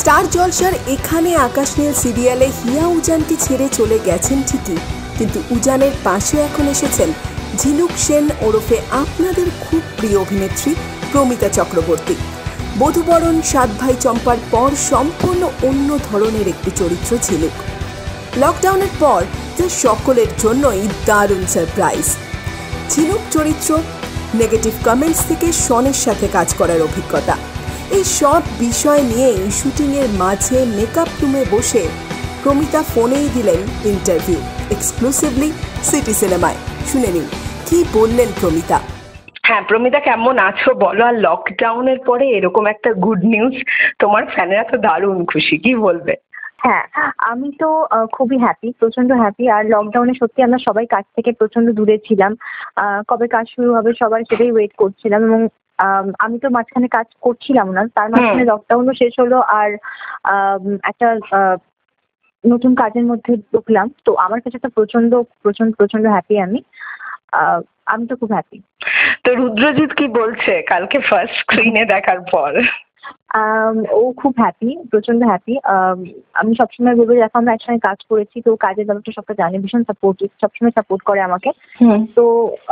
Star জলসার এখানে আকাশ নীল সিরিয়ালে হিয়া উজানকে ছেড়ে চলে গেছেন ঠিকই, কিন্তু উজানের পাশেও এখন এসেছেন ঝিনুক সেন ওরফে আপনাদের খুব প্রিয় অভিনেত্রী প্রমিতা চক্রবর্তী। বধূবরণ সাত ভাই চম্পার পর সম্পূর্ণ অন্য ধরনের একটি চরিত্র ঝিনুক। লকডাউনের পর যা সকলের জন্যই দারুণ সারপ্রাইজ। ঝিনুক চরিত্র, নেগেটিভ কমেন্টস থেকে শনের সাথে কাজ করার অভিজ্ঞতা, এই সব বিষয় নিয়েই শুটিংয়ের মাঝে মেকআপ রুমে বসে প্রমিতা ফোনেই দিলেন ইন্টারভিউ এক্সক্লুসিভলি সিটি সিনেমায়। শুনে নিন কি বললেন প্রমিতা। হ্যাঁ প্রমিতা, কেমন আছো বলো? আর লকডাউনের পরে এরকম একটা গুড নিউজ, তোমার ফ্যানেরা তো দারুণ খুশি, কি বলবে? হ্যাঁ, আমি তো খুবই হ্যাপি, প্রচন্ড হ্যাপি। আর লকডাউনে সত্যি আমরা সবাই কাজ থেকে প্রচন্ড দূরে ছিলাম। কবে কাজ শুরু হবে সবাই সেটাই ওয়েট করছিলাম, এবং আমি তো মাঝখানে কাজ করছিলাম না, তার মাঝখানে লকডাউনও শেষ হলো আর একটা নতুন কাজের মধ্যে ঢুকলাম। তো আমার কাছে একটা প্রচন্ড প্রচন্ড প্রচন্ড হ্যাপি আমি তো খুব হ্যাপি। তো রুদ্রজিৎ কি বলছে কালকে ফার্স্ট স্ক্রিনে দেখার পর? ও খুব হ্যাপি, প্রচন্ড হ্যাপি। আমি সবসময় বলবো, দেখো আমরা একসঙ্গে কাজ করেছি, তো কাজের ব্যাপারটা সবটা জানে, ভীষণ সাপোর্টিভ, সবসময় সাপোর্ট করে আমাকে। তো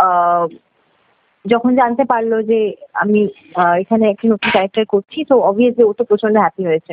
যখন জানতে পারলো যে আমি এখানে একটি নতুন ক্যারেক্টার করছি, তো অবভিয়াসলি ও তো প্রচন্ড হ্যাপি হয়েছে।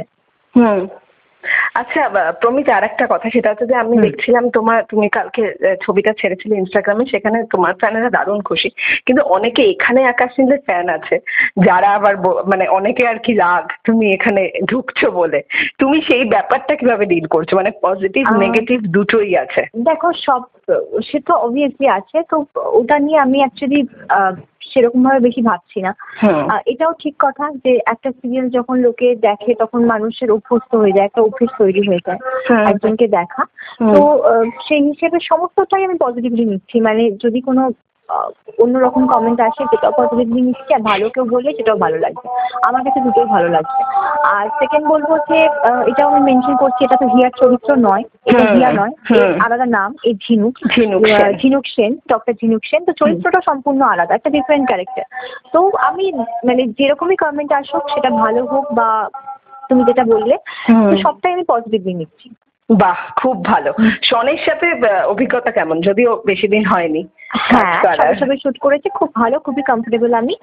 আচ্ছা প্রমিতা, আর একটা কথা, সেটা হচ্ছে যে আমি দেখছিলাম তুমি কালকে ছবিটা ছেড়েছিলে ইনস্টাগ্রামে, সেখানে তোমার ফ্যানেরা দারুণ খুশি, কিন্তু অনেকে এখানে আকাশ নীলের ফ্যান আছে যারা আবার মানে অনেকে আর কি রাগ তুমি এখানে ঢুকছো বলে। তুমি সেই ব্যাপারটা কিভাবে ডিল করছো? মানে পজিটিভ নেগেটিভ দুটোই আছে। দেখো, সে তো অবভিয়াসলি আছে, তো ওটা নিয়ে আমি অ্যাকচুয়ালি সেরকম ভাবে বেশি ভাবছি না। এটাও ঠিক কথা যে একটা সিরিয়াল যখন লোকে দেখে তখন মানুষের অভ্যস্ত হয়ে যায়, একটা অভ্যেস তৈরি হয়ে যায় একজনকে দেখা। তো সেই হিসেবে সমস্তটাই আমি পজিটিভলি নিচ্ছি। মানে যদি কোনো অন্যরকম কমেন্ট আসে সেটাও পজিটিভলি নিচ্ছি, আর ভালো কেউ বললে সেটাও ভালো লাগছে। আমার কাছে দুটোই ভালো লাগছে। আর সেকেন্ড বলবো যে এটাও আমি মেনশন করছি, এটা তো হিয়ার চরিত্র নয়, এটা হিয়া নয়, আলাদা নাম, এই ঝিনুক সেন, ডক্টর ঝিনুক সেন। তো চরিত্রটা সম্পূর্ণ আলাদা, একটা ডিফারেন্ট ক্যারেক্টার। তো আমি মানে যেরকমই কমেন্ট আসুক, সেটা ভালো হোক বা তুমি যেটা বললে, সবটাই আমি পজিটিভলি নিচ্ছি। বাহ, খুব ভালো। শনের সাথে অভিজ্ঞতা কেমন? যদিও বেশি দিন হয়নি। হ্যাঁ, সবাই শুট করেছে, খুব ভালো, খুবই কমফোর্টেবল। আমি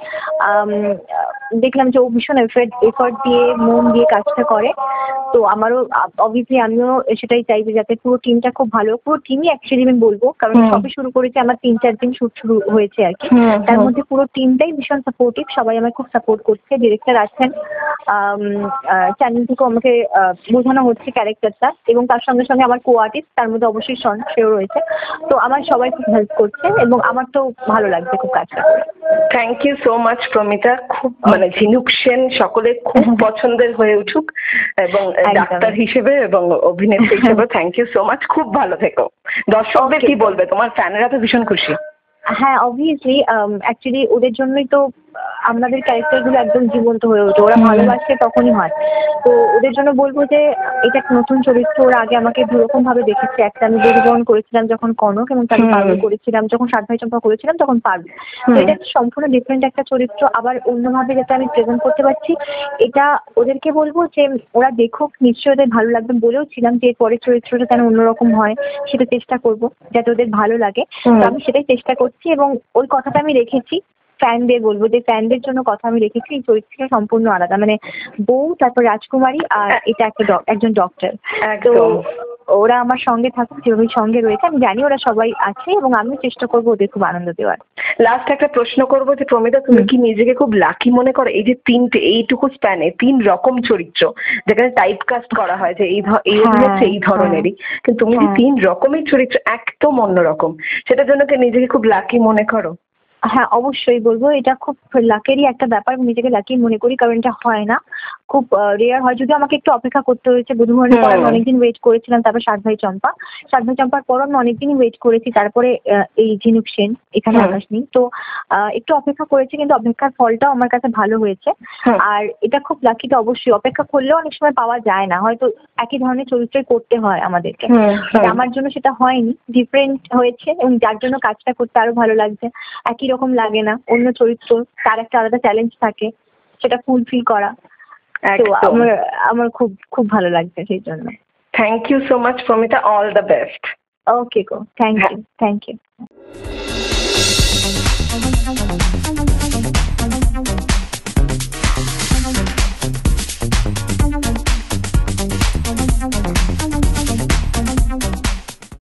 দেখলাম যে ও ভীষণ এফর্ট দিয়ে মন দিয়ে কাজটা করে। তো আমারও অবভিয়াসলি আমিও সেটাই চাইবো যাতে পুরো টিমটা খুব ভালো, পুরো টিমই অ্যাকচুয়ালি আমি বলবো, কারণ সবই শুরু করেছে আমার 3-4 দিন শুট শুরু হয়েছে আর কি। তার মধ্যে পুরো টিমটাই ভীষণ সাপোর্টিভ, সবাই আমাকে খুব সাপোর্ট করছে। ডিরেক্টর আছেন, চ্যানেল থেকেও আমাকে বোঝানো হচ্ছে ক্যারেক্টারটা, এবং তার সঙ্গে সঙ্গে আমার কো আর্টিস্ট, তার মধ্যে অবশ্যই শন, সেও রয়েছে। তো আমার সবাই খুব হেল্প করছে এবং আমার তো ভালো লাগছে খুব কাজটা করে। Thank you so much Promita. খুব মানে ঝিনুক সেন সকলের খুব পছন্দের হয়ে উঠুক, এবং ডাক্তার হিসেবে এবং অভিনেত্রী হিসেবে থ্যাংক ইউ সো মাচ। খুব ভালো থেকো। দর্শকদের কি বলবে? তোমার ফ্যানেরা তো ভীষণ খুশি। হ্যাঁ, অবভিয়াসলি অ্যাকচুয়ালি ওদের জন্যই তো আমাদের ক্যারেক্টারগুলো একদম জীবন্ত হয়ে ওঠে, ওরা ভালোবাসে তখনই হয়। তো ওদের জন্য বলবো যে এটা একটা নতুন চরিত্র। ওরা আগে আমাকে দুরকম ভাবে দেখেছে, একটা আমি বধূবরণ করেছিলাম যখন কনক, এবং তাকে পারবে করেছিলাম যখন সাত ভাই চম্পা করেছিলাম তখন পারবে। তো এটা সম্পূর্ণ ডিফারেন্ট একটা চরিত্র, আবার অন্যভাবে যাতে আমি প্রেজেন্ট করতে পারছি, এটা ওদেরকে বলবো যে ওরা দেখুক, নিশ্চয়ই ওদের ভালো লাগবে। বলেও ছিলাম যে পরের চরিত্রটা যেন অন্যরকম হয়, সেটা চেষ্টা করবো যাতে ওদের ভালো লাগে। তো আমি সেটাই চেষ্টা করছি, এবং ওই কথাটা আমি রেখেছি। ফ্যানদের বলবো যে ফ্যানদের জন্য কথা আমি রেখেছি, এই চরিত্রটা সম্পূর্ণ আলাদা, মানে বউ, তারপর রাজকুমারী, আর এটা একজন ডক্টর। তো ওরা আমার সঙ্গে থাকুক, যেভাবে সঙ্গে রয়েছে আমি জানি ওরা সবাই আছে, এবং আমিও চেষ্টা করবো ওদের খুব আনন্দ দেওয়ার। লাস্ট একটা প্রশ্ন করবো যে প্রমিতা, তুমি কি নিজেকে খুব লাকি মনে করো? এই যে এইটুকু স্প্যানে 3 রকম চরিত্র, যেখানে টাইপ কাস্ট করা হয় যে এই হচ্ছে এই ধরনেরই, কিন্তু তুমি যে 3 রকমের চরিত্র একদম অন্যরকম, সেটার জন্য কি নিজেকে খুব লাকি মনে করো? হ্যাঁ, অবশ্যই বলবো এটা খুব লাকেরই একটা ব্যাপার। নিজেকে লাকি মনে করি, কারণ এটা হয় না, খুব রেয়ার হয়। যদিও আমাকে একটু অপেক্ষা করতে হয়েছে, বধূবরণের পর আমি অনেকদিন ওয়েট করেছিলাম, তারপর সাত ভাই চম্পার পর আমি অনেকদিনই ওয়েট করেছি, তারপরে এই ঝিনুক সেন এখানে আকাশ নীল। তো একটু অপেক্ষা করেছি, কিন্তু অপেক্ষার ফলটাও আমার কাছে ভালো হয়েছে। আর এটা খুব লাকি তো অবশ্যই, অপেক্ষা করলেও অনেক সময় পাওয়া যায় না, হয়তো একই ধরনের চরিত্রই করতে হয় আমাদেরকে। আমার জন্য সেটা হয়নি, ডিফারেন্ট হয়েছে, এবং যার জন্য কাজটা করতে আরো ভালো লাগছে। একই রকম লাগে না, অন্য চরিত্র, তার একটা আলাদা চ্যালেঞ্জ থাকে, সেটা ফুলফিল করা। তো একদম। আমার খুব খুব ভালো লাগছে সেই জন্য। Thank you so much Promita, all the best. Okay go, thank you.